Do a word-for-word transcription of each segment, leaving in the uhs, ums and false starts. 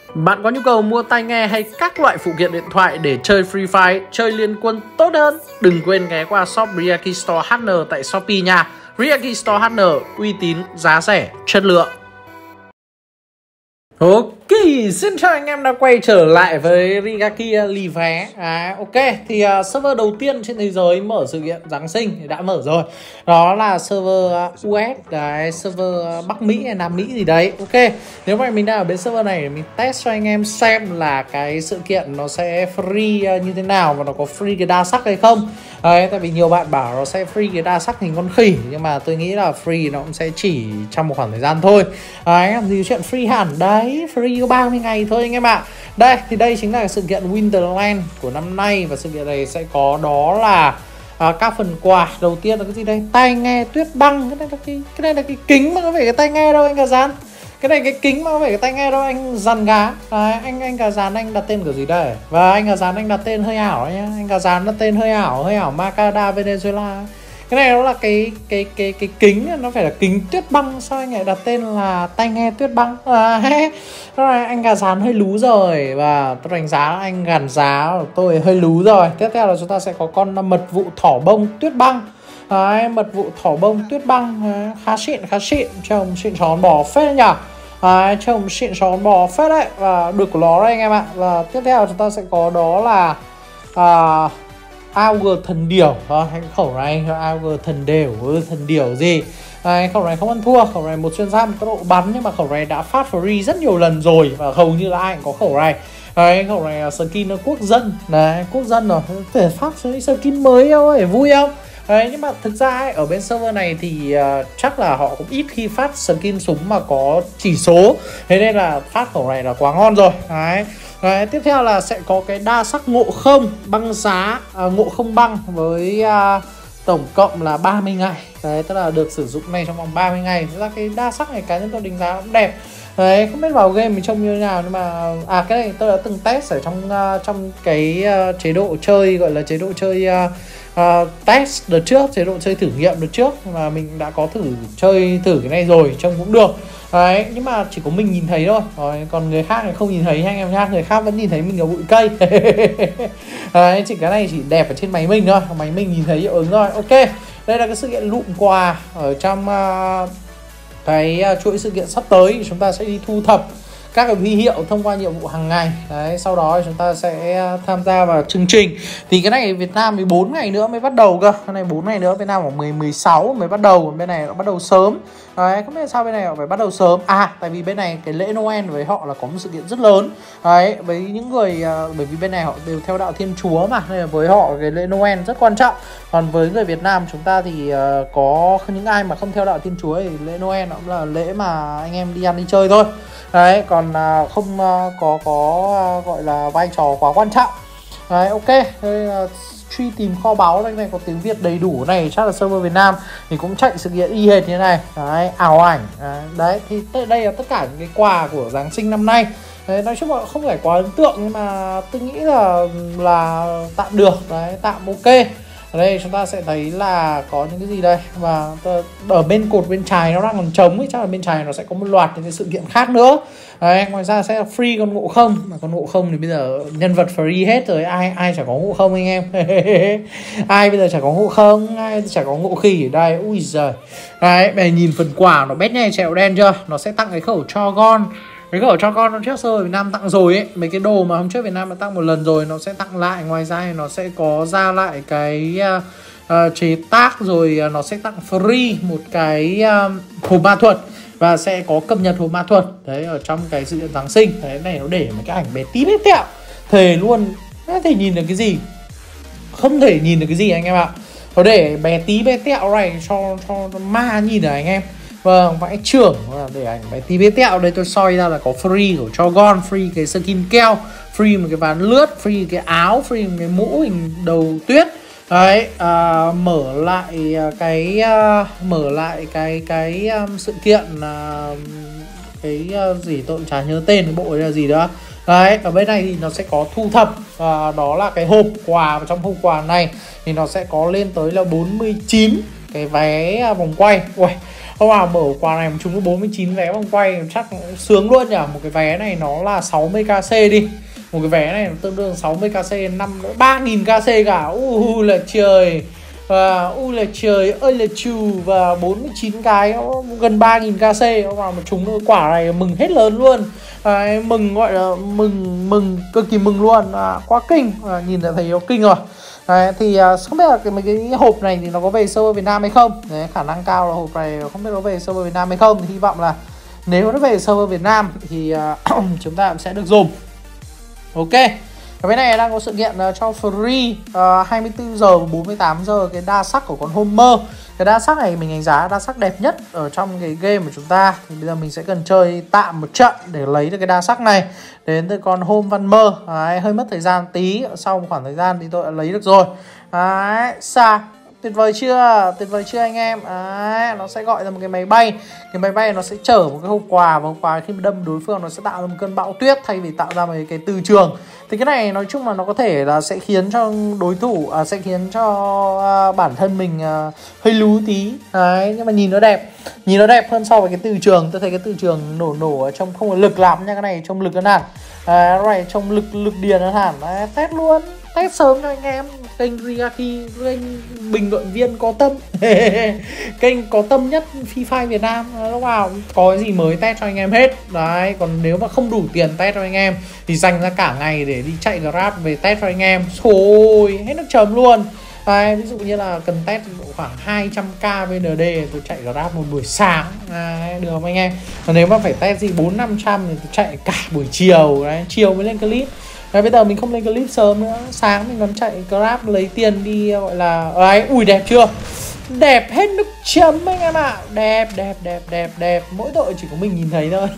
Bạn có nhu cầu mua tai nghe hay các loại phụ kiện điện thoại để chơi Free Fire, chơi liên quân tốt hơn? Đừng quên ghé qua shop Riaki Store hát en tại Shopee nha. Riaki Store hát en, uy tín, giá rẻ, chất lượng. Ok, xin chào anh em đã quay trở lại với Riaki lì vé. à, Ok, thì uh, server đầu tiên trên thế giới mở sự kiện Giáng sinh thì đã mở rồi. Đó là server uh, u ét, cái server uh, Bắc Mỹ hay Nam Mỹ gì đấy. Ok, nếu mà mình đang ở bên server này để mình test cho anh em xem là cái sự kiện nó sẽ free uh, như thế nào, và nó có free cái đa sắc hay không. Đấy, tại vì nhiều bạn bảo nó sẽ free cái đa sắc hình con khỉ, nhưng mà tôi nghĩ là free nó cũng sẽ chỉ trong một khoảng thời gian thôi. Đấy, làm gì chuyện free hẳn đấy, free có ba mươi ngày thôi anh em ạ. Đây, thì đây chính là sự kiện Winterland của năm nay, và sự kiện này sẽ có đó là à, các phần quà. Đầu tiên là cái gì đây? Tai nghe tuyết băng. Cái này là cái, cái này là cái kính mà có phải cái tai nghe đâu anh Gà Rán. Cái này cái kính mà có phải cái tai nghe đâu anh Rắn Gá. Đấy, anh anh Gà Rán anh đặt tên kiểu gì đây? Và anh Gà Rán anh đặt tên hơi ảo nhá. Anh Gà Rán đặt tên hơi ảo, hơi ảo Macada Venezuela. Cái này nó là cái cái cái cái kính, nó phải là kính tuyết băng, sao anh lại đặt tên là tai nghe tuyết băng? À, rồi anh Gà Rán hơi lú rồi, và tôi đánh giá anh Gàn Giá của tôi hơi lú rồi. Tiếp theo là chúng ta sẽ có con mật vụ thỏ bông tuyết băng. Đấy, mật vụ thỏ bông tuyết băng. Đấy, khá xịn, khá xịn, trông xịn xón bò phết nhỉ. Đấy, trông xịn xón bò phết đấy, và được của nó đấy anh em ạ. Và tiếp theo chúng ta sẽ có đó là à, Auger thần điểu. À, khẩu này Auger thần đều, thần điểu gì. Đấy, khẩu này không ăn thua, khẩu này một chuyên gia một tốc độ bắn, nhưng mà khẩu này đã phát free rất nhiều lần rồi, và hầu như là ai cũng có khẩu này. Đấy, khẩu này là skin quốc dân. Đấy, quốc dân rồi, phải phát skin mới thôi, vui không? Đấy, nhưng mà thực ra ấy, ở bên server này thì uh, chắc là họ cũng ít khi phát skin súng mà có chỉ số, thế nên là phát khẩu này là quá ngon rồi. Đấy. Đấy, tiếp theo là sẽ có cái đa sắc ngộ không băng giá, à, ngộ không băng với uh, tổng cộng là ba mươi ngày. Đấy, tức là được sử dụng này trong vòng ba mươi ngày. Thế là cái đa sắc này cá nhân tôi đánh giá cũng đẹp. Đấy, không biết vào game mình trông như thế nào, nhưng mà à cái này tôi đã từng test ở trong uh, trong cái uh, chế độ chơi, gọi là chế độ chơi uh, uh, test đợt trước, chế độ chơi thử nghiệm đợt trước, mà mình đã có thử chơi thử cái này rồi, trông cũng được. Đấy, nhưng mà chỉ có mình nhìn thấy thôi. Rồi, còn người khác thì không nhìn thấy anh em nha, người khác vẫn nhìn thấy mình ở bụi cây. Đấy, chỉ cái này chỉ đẹp ở trên máy mình thôi, máy mình nhìn thấy hiệu ứng thôi. Ok, đây là cái sự kiện lụm quà ở trong uh, cái chuỗi sự kiện sắp tới. Chúng ta sẽ đi thu thập các cái huy hiệu thông qua nhiệm vụ hàng ngày. Đấy, sau đó chúng ta sẽ tham gia vào chương trình. Thì cái này Việt Nam mười bốn ngày nữa mới bắt đầu cơ. Cái này bốn ngày nữa, Việt Nam khoảng mười, mười sáu mới bắt đầu. Bên này nó bắt đầu sớm. Đấy, không biết sao bên này họ phải bắt đầu sớm. À, tại vì bên này cái lễ Noel với họ là có một sự kiện rất lớn. Đấy, với những người, bởi vì bên này họ đều theo đạo Thiên Chúa mà, nên là với họ cái lễ Noel rất quan trọng. Còn với người Việt Nam chúng ta thì uh, có những ai mà không theo đạo Thiên Chúa thì lễ Noel nó cũng là lễ mà anh em đi ăn đi chơi thôi. Đấy, còn uh, không uh, có có uh, gọi là vai trò quá quan trọng. Đấy, ok. Đây uh, truy tìm kho báu, đây này có tiếng Việt đầy đủ này, chắc là server Việt Nam thì cũng chạy sự kiện y hệt như này. Đấy, ảo ảnh. Đấy, đấy thì đây là tất cả những cái quà của Giáng sinh năm nay. Đấy, nói chung là không phải quá ấn tượng, nhưng mà tôi nghĩ là là tạm được. Đấy, tạm ok. Ở đây chúng ta sẽ thấy là có những cái gì đây, và ở bên cột bên trái nó đang còn trống ấy, chắc là bên trái nó sẽ có một loạt những cái sự kiện khác nữa. Đấy, ngoài ra sẽ là free con ngộ không, mà con ngộ không thì bây giờ nhân vật free hết rồi, ai ai chả có ngộ không anh em. Ai bây giờ chả có ngộ không, ai chả có ngộ khỉ ở đây, ui giời. Đấy, mày nhìn phần quà nó bét nhè chẹo đen chưa, nó sẽ tặng cái khẩu cho con. Cái khẩu cho con hôm trước server Việt Nam tặng rồi ấy, mấy cái đồ mà hôm trước Việt Nam đã tặng một lần rồi nó sẽ tặng lại. Ngoài ra thì nó sẽ có ra lại cái uh, uh, chế tác, rồi uh, nó sẽ tặng free một cái uh, hộp ma thuật, và sẽ có cập nhật hộp ma thuật đấy ở trong cái sự kiện Giáng sinh. Đấy, này nó để một cái ảnh bé tí bé tẹo, thề luôn không thể nhìn được cái gì, không thể nhìn được cái gì anh em ạ. Nó để bé tí bé tẹo này cho cho ma nhìn rồi anh em. Vâng, vãi trưởng, để ảnh bé tí bé tẹo. Đây tôi soi ra là có free của cho con, free cái skin keo, free một cái ván lướt, free cái áo, free một cái mũ hình đầu tuyết. Đấy, à, mở lại cái à, mở lại cái cái um, sự kiện à, cái uh, gì tôi cũng chả nhớ tên cái bộ ấy là gì đó. Đấy, ở bên này thì nó sẽ có thu thập, à, đó là cái hộp quà, và trong hộp quà này thì nó sẽ có lên tới là bốn mươi chín cái vé vòng quay. Ui, hôm nào mở quà này chúng có bốn mươi chín vé vòng quay chắc sướng luôn nhỉ. Một cái vé này nó là sáu mươi k c đi. Một cái vé này nó tương đương sáu mươi k c, năm ba nghìn k c cả. U là trời. Và u là trời ơi là chù. Và bốn mươi chín cái gần ba nghìn k c. Hôm nào mà chúng quả này mừng hết lớn luôn. À, mừng gọi là mừng mừng cực kỳ mừng luôn. À, quá kinh. À, nhìn đã thấy nó kinh rồi. Đấy, thì uh, không biết là cái, mấy cái hộp này thì nó có về server Việt Nam hay không. Đấy, khả năng cao là hộp này không biết nó về server Việt Nam hay không. Thì hy vọng là nếu nó về server Việt Nam thì uh, chúng ta cũng sẽ được dùng. Ok. Cái này đang có sự kiện uh, cho free uh, hai mươi tư giờ và bốn mươi tám giờ cái đa sắc của con Homer. Cái đa sắc này mình đánh giá đa sắc đẹp nhất ở trong cái game của chúng ta. Thì bây giờ mình sẽ cần chơi tạm một trận để lấy được cái đa sắc này. Đến từ con Home Văn Mơ. Đấy, hơi mất thời gian tí. Sau một khoảng thời gian thì tôi đã lấy được rồi. Đấy, xa. Tuyệt vời chưa? Tuyệt vời chưa anh em? Đấy, nó sẽ gọi ra một cái máy bay. Cái máy bay nó sẽ chở một cái hộp quà. Và hộp quà khi mà đâm đối phương nó sẽ tạo ra một cơn bão tuyết thay vì tạo ra một cái từ trường. Thì cái này nói chung là nó có thể là sẽ khiến cho đối thủ à, sẽ khiến cho à, bản thân mình à, hơi lú tí. Đấy, nhưng mà nhìn nó đẹp. Nhìn nó đẹp hơn so với cái từ trường. Tôi thấy cái từ trường nổ nổ ở trong không có lực lắm nha. Cái này trông lực hơn hẳn. Đấy, này trông lực lực điền hơn hẳn. Đấy, test luôn. Test sớm cho anh em. Kênh Rigaki, kênh bình luận viên có tâm. Kênh có tâm nhất Free Fire Việt Nam. Lúc nào có cái gì mới test cho anh em hết. Đấy, còn nếu mà không đủ tiền test cho anh em thì dành ra cả ngày để đi chạy Grab về test cho anh em. Thôi, hết nước chấm luôn. Đấy, ví dụ như là cần test khoảng hai trăm k vê en đê tôi chạy Grab một buổi sáng. Đấy, được không anh em? Còn nếu mà phải test gì bốn năm trăm thì tôi chạy cả buổi chiều. Đấy, chiều mới lên clip. Đấy, bây giờ mình không lên clip sớm nữa. Sáng mình còn chạy Grab lấy tiền đi gọi là... Đấy, ui đẹp chưa? Đẹp hết nước chấm anh em ạ. À. Đẹp, đẹp, đẹp, đẹp, đẹp. Mỗi đội chỉ có mình nhìn thấy thôi.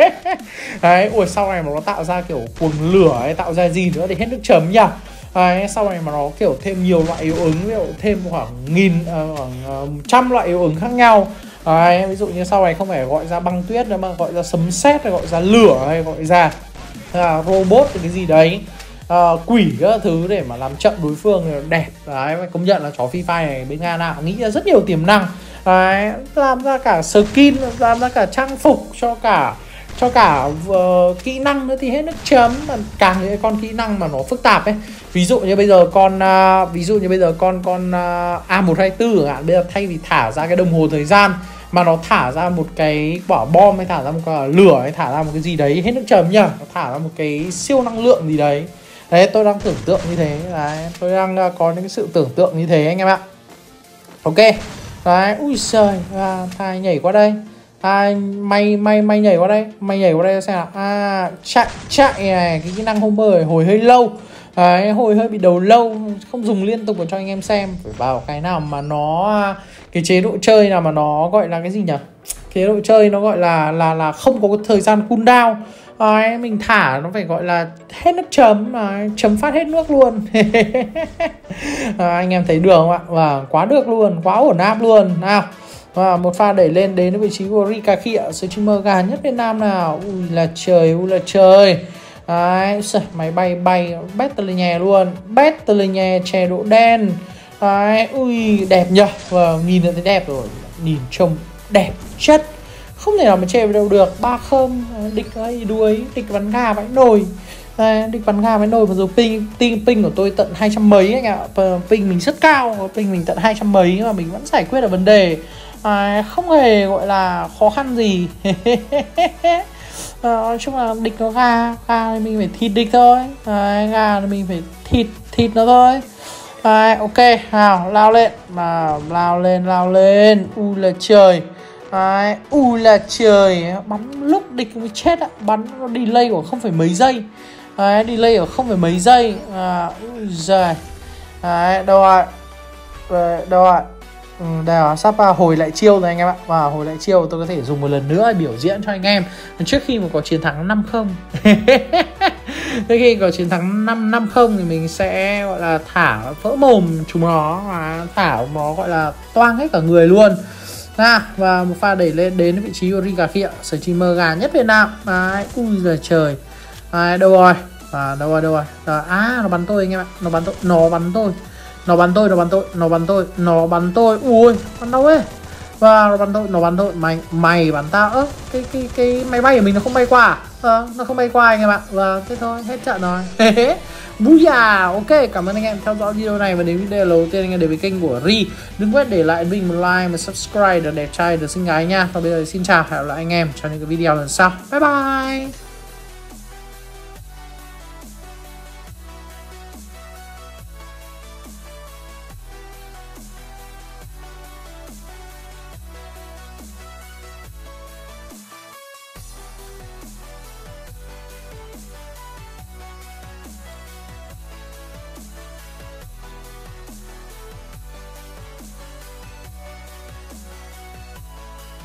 Đấy, ui sau này mà nó tạo ra kiểu cuồng lửa ấy, tạo ra gì nữa thì hết nước chấm nhỉ. Đấy, sau này mà nó kiểu thêm nhiều loại hiệu ứng, ví dụ thêm khoảng nghìn, uh, khoảng uh, trăm loại hiệu ứng khác nhau. Đấy, ví dụ như sau này không phải gọi ra băng tuyết nữa mà gọi ra sấm sét hay gọi ra lửa hay gọi ra à, robot hay cái gì đấy, à, quỷ các thứ để mà làm chậm đối phương đẹp. Đấy, công nhận là chó Free Fire này bên Nga nào nghĩ ra rất nhiều tiềm năng. Đấy, làm ra cả skin, làm ra cả trang phục cho cả cho cả uh, kỹ năng nữa thì hết nước chấm. Mà càng những con kỹ năng mà nó phức tạp ấy, ví dụ như bây giờ con uh, ví dụ như bây giờ con con uh, A một hai tư chẳng hạn, bây giờ thay vì thả ra cái đồng hồ thời gian mà nó thả ra một cái quả bom hay thả ra một quả lửa hay thả ra một cái gì đấy hết nước chấm nhá, nó thả ra một cái siêu năng lượng gì đấy. Đấy, tôi đang tưởng tượng như thế. Đấy, tôi đang uh, có những cái sự tưởng tượng như thế anh em ạ. Ok. Đấy, ui giời, à, thai nhảy qua đây. À, mày mày mày nhảy qua đây, mày nhảy qua đây xem nào. À, chạy chạy này, cái kỹ năng Homer hồi hơi lâu. Đấy, hồi hơi bị đầu lâu, không dùng liên tục cho anh em xem. Phải vào cái nào mà nó cái chế độ chơi nào mà nó gọi là cái gì nhỉ? Chế độ chơi nó gọi là là là không có thời gian cooldown. Đấy, mình thả nó phải gọi là hết nước chấm mà chấm phát hết nước luôn. À, anh em thấy được không ạ? Và quá được luôn, quá ổn áp luôn. Nào. Và một pha đẩy lên đến vị trí của Rigaki ạ, streamer gà nhất Việt Nam nào. Ui là trời, ui là trời. Đấy, máy bay bay battle nhè luôn, battle nhè chè độ đen. Đấy, ui đẹp nhờ. Và nhìn thấy đẹp rồi, nhìn trông đẹp chất, không thể nào mà chê vào đâu được. Ba không, địch ấy đuối, địch bắn gà vãi nồi. Đấy, địch bắn gà vãi nồi. Và rồi ping, ping, ping của tôi tận hai trăm mấy anh ạ. Ping mình rất cao, ping mình tận hai trăm mấy nhưng mà mình vẫn giải quyết được vấn đề. À, không hề gọi là khó khăn gì. À, nói chung là địch nó gà, gà thì mình phải thịt địch thôi. À, gà thì mình phải thịt thịt nó thôi. À, ok, nào lao lên mà lao lên lao lên. Ui là trời. À, ui là trời, bắn lúc địch mới chết ạ, bắn nó delay của không phải mấy giây. À, delay của không phải mấy giây. À, ui giời. À, đâu rồi? Rồi, đâu rồi? Ừ, đây là sắp hồi lại chiêu rồi anh em ạ. Và hồi lại chiêu tôi có thể dùng một lần nữa để biểu diễn cho anh em trước khi mà có chiến thắng năm không. Trước khi có chiến thắng năm năm không thì mình sẽ gọi là thả vỡ mồm chúng nó, và thả nó gọi là toang hết cả người luôn. À, và một pha đẩy lên đến vị trí của Rigaki ạ, streamer gà nhất Việt Nam. Đấy, ui giời trời. Đấy, đâu rồi? À, đâu rồi đâu rồi. À, nó bắn tôi anh em ạ, nó bắn tôi, nó bắn tôi. Nó bắn tôi, nó bắn tôi, nó bắn tôi, nó bắn tôi. Ui, bắn đâu ấy? Và nó bắn tôi, nó bắn tôi. Mày mày bắn tao. Ơ, cái cái cái máy bay của mình nó không bay qua à? Ờ, nó không bay qua anh em ạ. Và thế thôi, hết trận rồi. Booyah. Ok, cảm ơn anh em theo dõi video này, và đến video đầu tiên anh em đến với kênh của Ri. Đừng quên để lại mình một like, một subscribe để đẹp trai, được xinh gái nha. Còn bây giờ xin chào, hẹn gặp lại anh em trong những cái video lần sau. Bye bye.